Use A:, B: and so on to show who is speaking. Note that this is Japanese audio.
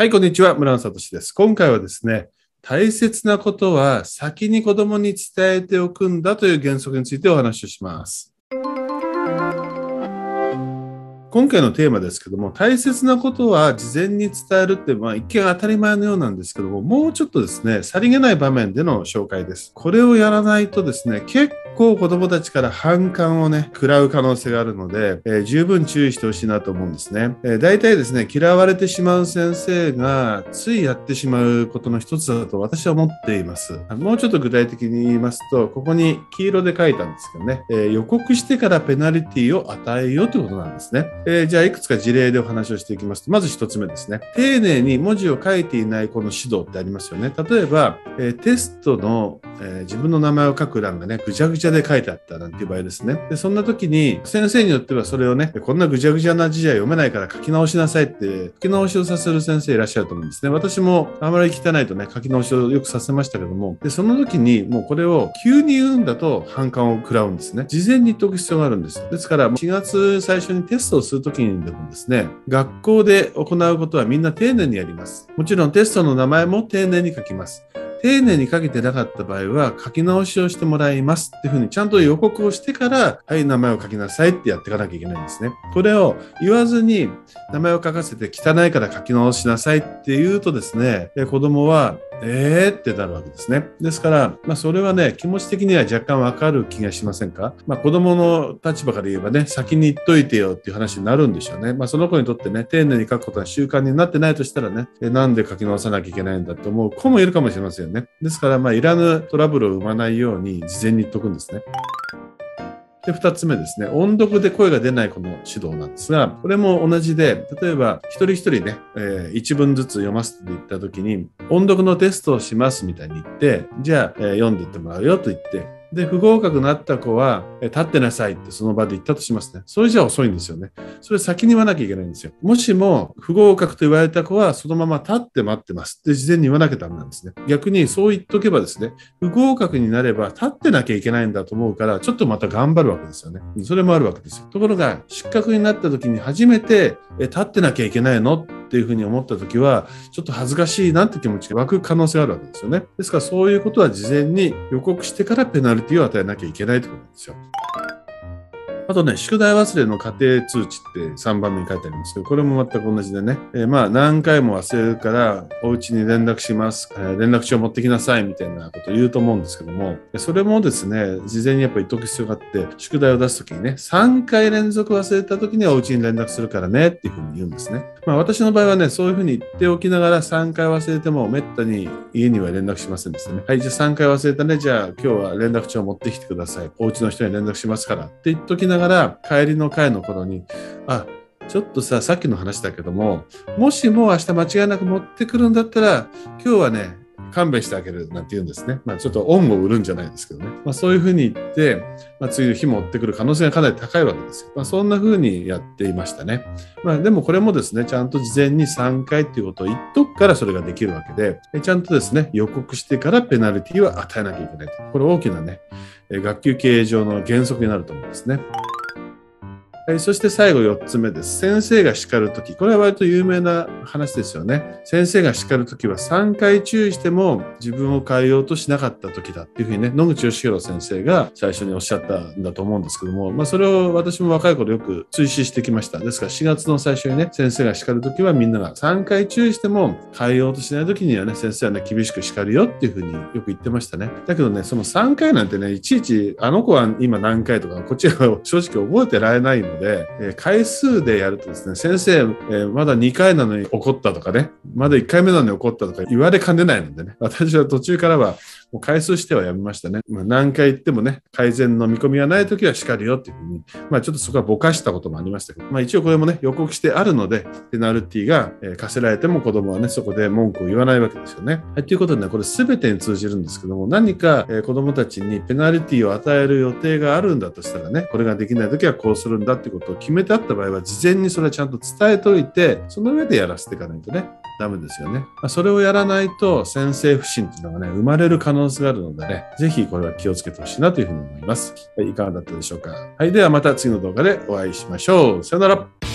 A: はい、こんにちは。村野聡です。今回はですね、大切なことは先に子供に伝えておくんだという原則についてお話をします。今回のテーマですけども、大切なことは事前に伝えるって、一見当たり前のようなんですけども、もうちょっとですね、さりげない場面での紹介です。これをやらないとですね、結構子供たちから反感をね、食らう可能性があるので、十分注意してほしいなと思うんですね。大体ですね、嫌われてしまう先生がついやってしまうことの一つだと私は思っています。もうちょっと具体的に言いますと、ここに黄色で書いたんですけどね、予告してからペナルティを与えようということなんですね。じゃあいくつか事例でお話をしていきますと、まず一つ目ですね。丁寧に文字を書いていない子の指導ってありますよね。例えば、テストの、自分の名前を書く欄がね、ぐちゃぐちゃで書いてあったなんていう場合ですね。で、そんな時に先生によってはそれをね、こんなぐちゃぐちゃな字じゃ読めないから書き直しなさいって書き直しをさせる先生いらっしゃると思うんですね。私もあまり汚いとね、書き直しをよくさせましたけども、で、その時にもうこれを急に言うんだと反感を食らうんですね。事前に言っておく必要があるんです。ですから4月最初にテストをする時にでもですね、学校で行うことはみんな丁寧にやります。もちろんテストの名前も丁寧に書きます。丁寧に書けてなかった場合は書き直しをしてもらいますっていうふうにちゃんと予告をしてから、はい、名前を書きなさいってやっていかなきゃいけないんですね。これを言わずに名前を書かせて汚いから書き直しなさいって言うとですね、子供はってなるわけですね。ですから、それはね、気持ち的には若干わかる気がしませんか？子供の立場から言えばね、先に言っといてよっていう話になるんでしょうね。その子にとってね、丁寧に書くことが習慣になってないとしたらね、なんで書き直さなきゃいけないんだって思う子もいるかもしれませんよね。ですから、いらぬトラブルを生まないように事前に言っとくんですね。で、二つ目ですね。音読で声が出ない子の指導なんですが、これも同じで、例えば、一人一人ね、一文ずつ読ませていったときに、音読のテストをしますみたいに言って、じゃあ、読んでいってもらうよと言って、で、不合格になった子は、立ってなさいってその場で言ったとしますね。それじゃ遅いんですよね。それ先に言わなきゃいけないんですよ。もしも、不合格と言われた子は、そのまま立って待ってますって事前に言わなきゃダメなんですね。逆にそう言っとけばですね、不合格になれば立ってなきゃいけないんだと思うから、ちょっとまた頑張るわけですよね。それもあるわけですよ。ところが、失格になった時に初めて、立ってなきゃいけないのっていうふうに思った時は、ちょっと恥ずかしいなって気持ちが湧く可能性があるわけですよね。ですからそういうことは事前に予告してからペナルティを与えなきゃいけないということなんですよ。あとね、宿題忘れの家庭通知って3番目に書いてありますけど、これも全く同じでね、何回も忘れるから、お家に連絡します、連絡帳持ってきなさいみたいなことを言うと思うんですけども、それもですね、事前にやっぱり言っとく必要があって、宿題を出すときにね、3回連続忘れたときにはお家に連絡するからねっていうふうに言うんですね。私の場合はね、そういうふうに言っておきながら3回忘れてもめったに家には連絡しませんでしたね。はい、じゃあ3回忘れたね、じゃあ今日は連絡帳持ってきてください。お家の人に連絡しますからって言っときながら、帰りの会の頃に、ちょっとさっきの話だけども、もしも明日間違いなく持ってくるんだったら、今日はね、勘弁してあげるなんて言うんですね。ちょっと恩を売るんじゃないですけどね。そういうふうに言って、次の日持ってくる可能性がかなり高いわけですよ。そんなふうにやっていましたね。でもこれもですね、ちゃんと事前に3回っていうことを言っとくからそれができるわけで、ちゃんとですね、予告してからペナルティを与えなきゃいけないと。これ大きなね、学級経営上の原則になると思うんですね。そして最後4つ目です。先生が叱るとき。これは割と有名な話ですよね。先生が叱るときは3回注意しても自分を変えようとしなかったときだっていうふうにね、野口義弘先生が最初におっしゃったんだと思うんですけども、それを私も若い頃よく追試してきました。ですから4月の最初にね、先生が叱るときはみんなが3回注意しても変えようとしないときにはね、先生はね、厳しく叱るよっていうふうによく言ってましたね。だけどね、その3回なんてね、いちいちあの子は今何回とか、こっちは正直覚えてられないので、回数でやるとですね、先生、まだ2回なのに怒ったとかね、まだ1回目なのに怒ったとか言われかねないのでね、私は途中からはもう回数してはやめましたね。何回言ってもね、改善の見込みがないときは叱るよっていうふうに、ちょっとそこはぼかしたこともありましたけど、一応これもね、予告してあるので、ペナルティが課せられても子供はね、そこで文句を言わないわけですよね。はい、ということでね、これ全てに通じるんですけども、何か子供たちにペナルティを与える予定があるんだとしたらね、これができないときはこうするんだっていうことを決めてあった場合は、事前にそれはちゃんと伝えておいて、その上でやらせていかないとね、ダメですよね。それをやらないと先生不信っていうのがね、生まれる可能性があるのでね、ぜひこれは気をつけてほしいなというふうに思います。はい、いかがだったでしょうか。はい、ではまた次の動画でお会いしましょう。さよなら。